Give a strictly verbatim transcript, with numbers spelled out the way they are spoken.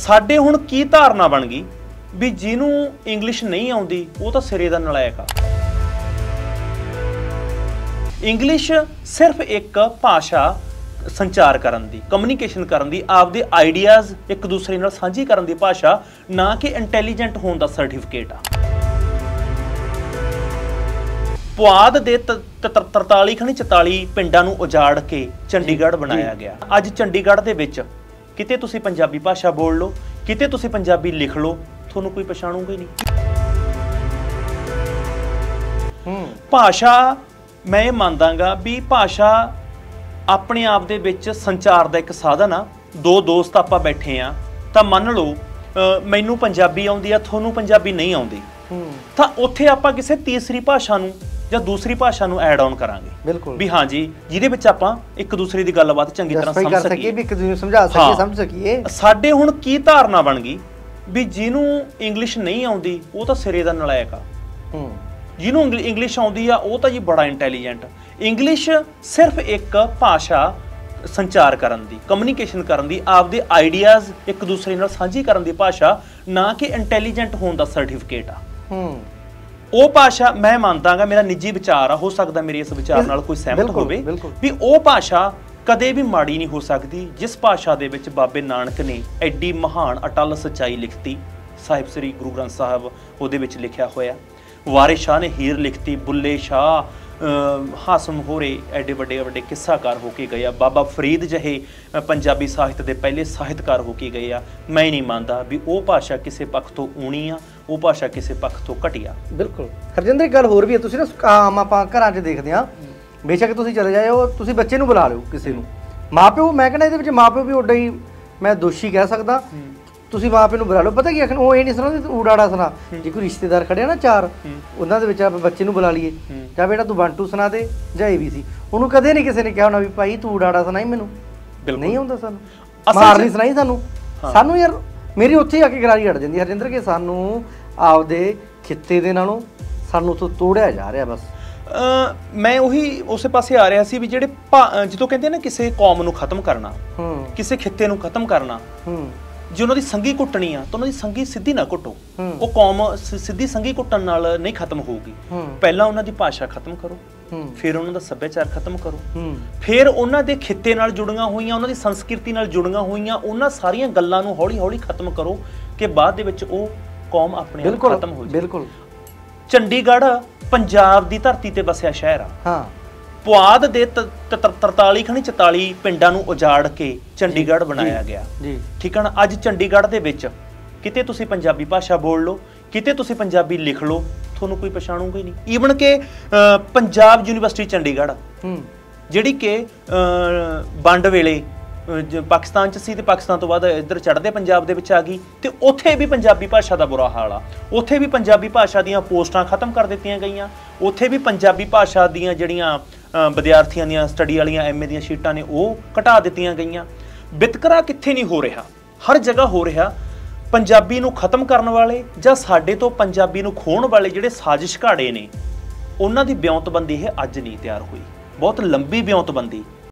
ਸਾਡੇ ਹੁਣ ਕੀ ਧਾਰਨਾ ਬਣ ਗਈ ਵੀ ਜਿਹਨੂੰ ਇੰਗਲਿਸ਼ नहीं आउंदी वो तो सिरे दा नलायक आ। इंग्लिश सिर्फ एक भाषा संचार करन दी, कम्युनिकेशन करन दी, आपदे आइडियाज़ एक दूसरे नाल सांझी करन दी भाषा, ना कि इंटैलीजेंट होने दा सर्टिफिकेट आ। पुआध दे तरताली खनी चौताली पिंडां नूं उजाड़ के चंडीगढ़ बनाया गया। अज चंडीगढ़ दे विच किते तुसीं पंजाबी भाषा बोल लो, किते तुसीं पंजाबी लिख लो, ਤੁਹਾਨੂੰ कोई पछाणूगा ही नहीं। भाषा मैं ये मानदागा भी भाषा अपने आप दे विच संचार का एक साधन आ। दो दोस्त आपां बैठे आ तां मन लो मैनू पंजाबी आउंदी आ, थोनू पंजाबी नहीं आउंदी, तां उत्थे आपां किसी तीसरी भाषा नूं ਜਾਂ दूसरी भाषा ਨੂੰ ਐਡ ਆਨ ਕਰਾਂਗੇ। ਬਿਲਕੁਲ ਵੀ ਹਾਂ ਜੀ ਜਿਹਦੇ ਵਿੱਚ ਆਪਾਂ ਇੱਕ ਦੂਸਰੇ ਦੀ ਗੱਲਬਾਤ ਚੰਗੀ ਤਰ੍ਹਾਂ ਸਮਝ ਸਕੀਏ, ਵੀ ਇੱਕ ਦੂਜੇ ਨੂੰ ਸਮਝਾ ਸਕੀਏ, ਸਮਝ ਸਕੀਏ। ਸਾਡੇ ਹੁਣ ਕੀ ਧਾਰਨਾ ਬਣ ਗਈ ਵੀ ਜਿਹਨੂੰ ਇੰਗਲਿਸ਼ ਨਹੀਂ ਆਉਂਦੀ ਉਹ ਤਾਂ ਸਿਰੇ ਦਾ ਨਲਾਇਕ ਆ, ਜਿਹਨੂੰ ਇੰਗਲਿਸ਼ ਆਉਂਦੀ ਆ ਉਹ ਤਾਂ ਜੀ ਬੜਾ ਇੰਟੈਲੀਜੈਂਟ। ਇੰਗਲਿਸ਼ ਸਿਰਫ ਇੱਕ ਭਾਸ਼ਾ ਸੰਚਾਰ ਕਰਨ ਦੀ, ਕਮਿਊਨੀਕੇਸ਼ਨ ਕਰਨ ਦੀ, ਆਪਦੇ ਆਈਡੀਆਜ਼ ਇੱਕ ਦੂਸਰੇ ਨਾਲ ਸਾਂਝੀ ਕਰਨ ਦੀ ਭਾਸ਼ਾ, ਨਾ ਕਿ ਇੰਟੈਲੀਜੈਂਟ ਹੋਣ ਦਾ ਸਰਟੀਫਿਕੇਟ ਆ। ਉਹ ਭਾਸ਼ਾ ਮੈਂ ਮੰਨਦਾਗਾ, ਮੇਰਾ ਨਿੱਜੀ ਵਿਚਾਰ ਆ, ਹੋ ਸਕਦਾ ਮੇਰੇ ਇਸ ਵਿਚਾਰ ਨਾਲ ਕੋਈ ਸਹਿਮਤ ਹੋਵੇ, ਵੀ ਉਹ ਭਾਸ਼ਾ ਕਦੇ ਵੀ ਮਾੜੀ ਨਹੀਂ ਹੋ ਸਕਦੀ ਜਿਸ ਭਾਸ਼ਾ ਦੇ ਵਿੱਚ ਬਾਬੇ ਨਾਨਕ ਨੇ ਐਡੀ ਮਹਾਨ ਅਟਲ ਸੱਚਾਈ ਲਿਖਤੀ। ਸਾਹਿਬ ਸ੍ਰੀ ਗੁਰੂ ਗ੍ਰੰਥ ਸਾਹਿਬ ਉਹਦੇ ਵਿੱਚ ਲਿਖਿਆ ਹੋਇਆ। ਵਾਰਿਸ ਸ਼ਾਹ ਨੇ ਹੀਰ ਲਿਖਤੀ, ਬੁੱਲੇ ਸ਼ਾਹ, ਹਾਸਮ ਹੋਰੇ ਐਡੇ ਵੱਡੇ ਵੱਡੇ ਕਿੱਸਾਕਾਰ ਹੋ ਕੇ ਗਏ ਆ, ਬਾਬਾ ਫਰੀਦ ਜਿਹੇ ਪੰਜਾਬੀ ਸਾਹਿਤ ਦੇ ਪਹਿਲੇ ਸਾਹਿਤਕਾਰ ਹੋ ਕੇ ਗਏ ਆ। ਮੈਂ ਨਹੀਂ ਮੰਨਦਾ ਵੀ ਉਹ ਭਾਸ਼ਾ ਕਿਸੇ ਪੱਖ ਤੋਂ ਊਣੀ ਆ, ਉਹ ਭਾਸ਼ਾ ਕਿਸੇ ਪੱਖ ਤੋਂ ਘਟੀਆ। ਬਿਲਕੁਲ ਹਰਜਿੰਦਰ, ਗੱਲ ਹੋਰ ਵੀ ਹੈ, ਤੁਸੀਂ ਨਾ ਆਮ ਆਪਾਂ ਘਰਾਂ 'ਚ ਦੇਖਦੇ ਹਾਂ, ਬੇਸ਼ੱਕ ਤੁਸੀਂ ਚਲੇ ਜਾਓ, ਤੁਸੀਂ ਬੱਚੇ ਨੂੰ ਬੁਲਾ ਲਿਓ ਕਿਸੇ ਨੂੰ, ਮਾਂ ਪਿਓ, ਮੈਂ ਕਹਿੰਦਾ ਇਹਦੇ ਵਿੱਚ ਮਾਂ ਪਿਓ ਵੀ ਉੱਡਾ ਹੀ ਮੈਂ ਦੋਸ਼ੀ ਕਹਿ ਸਕਦਾ। ਤੁਸੀਂ ਮਾਂ ਪਿਓ ਨੂੰ ਬੁਲਾ ਲਓ, ਪਤਾ ਕੀ ਆਖਣ, ਉਹ ਇਹ ਨਹੀਂ ਸੁਣਾ ਊੜਾੜਾ ਸੁਣਾ। ਜੇ ਕੋਈ ਰਿਸ਼ਤੇਦਾਰ ਖੜਿਆ ਨਾ ਚਾਰ, ਉਹਨਾਂ ਦੇ ਵਿੱਚ ਆਪਾਂ ਬੱਚੇ ਨੂੰ ਬੁਲਾ ਲਈਏ, ਜਾਂ ਬੇਟਾ ਤੂੰ ਵਨ ਟੂ ਸੁਣਾ ਦੇ ਜਾਂ ਏ ਬੀ ਸੀ, ਉਹਨੂੰ ਕਦੇ ਨਹੀਂ ਕਿਸੇ ਨੇ ਕਿਹਾ ਹੋਣਾ ਵੀ ਭਾਈ ਤੂੰ ਊੜਾੜਾ ਸੁਣਾਈ ਮੈਨੂੰ, ਨਹੀਂ ਆਉਂਦਾ ਸਾਨੂੰ, ਮਾਰ ਨਹੀਂ ਸੁਣਾਈ ਸਾਨੂੰ। ਸਾਨੂੰ ਯਾਰ ਮੇਰੀ ਉੱਥੇ ਆ ਕੇ ਗਰਾਰੀ ਅੜ ਜਾਂਦੀ ਹਰਜਿੰਦਰ, ਕਿ ਸਾਨੂੰ ਆਪਦੇ ਖਿੱਤੇ ਦੇ ਨਾਲੋਂ ਸਾਨੂੰ ਉੱਥੋਂ ਤੋੜਿਆ ਜਾ ਰਿਹਾ। ਬਸ ਮੈਂ ਉਹੀ ਉਸੇ ਪਾਸੇ ਆ ਰਿਹਾ ਸੀ ਵੀ ਜਿਹੜੇ ਜਦੋਂ ਕਹਿੰਦੇ ਨਾ ਕਿਸੇ ਕੌਮ ਨੂੰ ਖਤਮ ਕਰਨਾ, ਕਿਸੇ ਖਿੱਤੇ ਨੂੰ ਖਤਮ ਕਰਨਾ, ਜੇ ਉਹਨਾਂ ਦੀ ਸੰਗੀ ਕੁੱਟਣੀ ਆ ਤਾਂ ਉਹਨਾਂ ਦੀ ਸੰਗੀ ਸਿੱਧੀ ਨਾ ਕੁੱਟੋ। ਉਹ ਕੌਮ ਸਿੱਧੀ ਸੰਗੀ ਕੁੱਟਣ ਨਾਲ ਨਹੀਂ ਖਤਮ ਹੋਊਗੀ। ਪਹਿਲਾਂ ਉਹਨਾਂ ਦੀ ਭਾਸ਼ਾ ਖਤਮ ਕਰੋ, ਫਿਰ ਉਹਨਾਂ ਦਾ ਸੱਭਿਆਚਾਰ ਖਤਮ ਕਰੋ, ਫਿਰ ਉਹਨਾਂ ਦੇ ਖਿੱਤੇ ਨਾਲ ਜੁੜੀਆਂ ਹੋਈਆਂ, ਉਹਨਾਂ ਦੀ ਸੰਸਕ੍ਰਿਤੀ ਨਾਲ ਜੁੜੀਆਂ ਹੋਈਆਂ ਉਹਨਾਂ ਸਾਰੀਆਂ ਗੱਲਾਂ ਨੂੰ ਹੌਲੀ ਹੌਲੀ ਖਤਮ ਕਰੋ, ਕਿ ਬਾਅਦ ਦੇ ਵਿੱਚ ਉਹ ਕੌਮ ਆਪਣੇ ਆਪ ਖਤਮ ਹੋ ਜਾਏ। ਬਿਲਕੁਲ ਚੰਡੀਗੜ੍ਹ ਪੰਜਾਬ ਦੀ ਧਰਤੀ ਤੇ ਵਸਿਆ ਸ਼ਹਿਰ ਆ। ਹਾਂ, ਪੁਆਧ ਦੇ ਤਰਤਾਲੀ ਖਣੀ ਚੌਤਾਲੀ ਪਿੰਡਾਂ ਨੂੰ ਉਜਾੜ ਕੇ ਚੰਡੀਗੜ੍ਹ ਬਣਾਇਆ ਗਿਆ। ਠੀਕ ਹੈ ਨਾ। ਅੱਜ ਚੰਡੀਗੜ੍ਹ ਦੇ ਵਿੱਚ ਕਿਤੇ ਤੁਸੀਂ ਪੰਜਾਬੀ ਭਾਸ਼ਾ ਬੋਲ ਲਓ, ਕਿਤੇ ਤੁਸੀਂ ਪੰਜਾਬੀ ਲਿਖ ਲਓ, ਤੁਹਾਨੂੰ ਕੋਈ ਪਛਾਣੂਗਾ ਹੀ ਨਹੀਂ। ਈਵਨ ਕਿ ਪੰਜਾਬ ਯੂਨੀਵਰਸਿਟੀ ਚੰਡੀਗੜ੍ਹ ਜਿਹੜੀ ਕਿ ਵੰਡ ਵੇਲੇ ਪਾਕਿਸਤਾਨ 'ਚ ਸੀ ਤੇ ਪਾਕਿਸਤਾਨ ਤੋਂ ਬਾਅਦ ਇੱਧਰ ਚੜ੍ਹਦੇ ਪੰਜਾਬ ਦੇ ਵਿੱਚ ਆ ਗਈ, ਤੇ ਉੱਥੇ ਵੀ ਪੰਜਾਬੀ ਭਾਸ਼ਾ ਦਾ ਬੁਰਾ ਹਾਲ ਆ। ਉੱਥੇ ਵੀ ਪੰਜਾਬੀ ਭਾਸ਼ਾ ਦੀਆਂ ਪੋਸਟਾਂ ਖਤਮ ਕਰ ਦਿੱਤੀਆਂ ਗਈਆਂ, ਉੱਥੇ ਵੀ ਪੰਜਾਬੀ ਭਾਸ਼ਾ ਦੀਆਂ ਜਿਹੜੀਆਂ ਵਿਦਿਆਰਥੀਆਂ ਦੀਆਂ ਸਟੱਡੀ ਵਾਲੀਆਂ ਐਮ ਏ ਦੀਆਂ ਸੀਟਾਂ ਨੇ ਉਹ ਘਟਾ ਦਿੱਤੀਆਂ ਗਈਆਂ। ਵਿਤਕਰਾ ਕਿੱਥੇ ਨਹੀਂ ਹੋ ਰਿਹਾ, ਹਰ ਜਗ੍ਹਾ ਹੋ ਰਿਹਾ। ਪੰਜਾਬੀ ਨੂੰ ਖਤਮ ਕਰਨ ਵਾਲੇ ਜਾਂ ਸਾਡੇ ਤੋਂ ਪੰਜਾਬੀ ਨੂੰ ਖੋਹਣ ਵਾਲੇ ਜਿਹੜੇ ਸਾਜ਼ਿਸ਼ ਘਾੜੇ ਨੇ, ਉਹਨਾਂ ਦੀ ਵਿਉਂਤਬੰਦੀ ਇਹ ਅੱਜ ਨਹੀਂ ਤਿਆਰ ਹੋਈ, ਬਹੁਤ ਲੰਬੀ ਵਿਉਂਤਬੰਦੀ